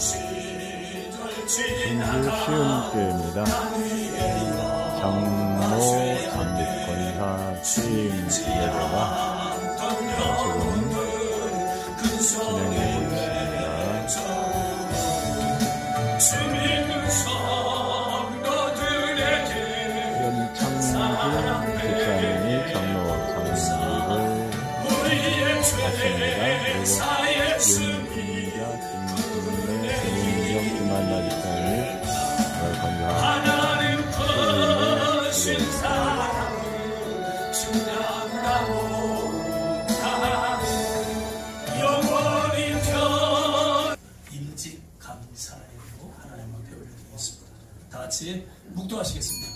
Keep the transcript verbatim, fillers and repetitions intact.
시음교회입니다. 장로 장립권사 취임 예배가 지금 진행되고 있습니다. 연창주 집사님이 장로 장립을 하십니다. 그리고 윤금자, 김순례, 김인경, 김한나 집사님이 건강한 수임을 일직 감사의 하나님 앞에 올려드리겠습니다. 다 같이 묵도하시겠습니다.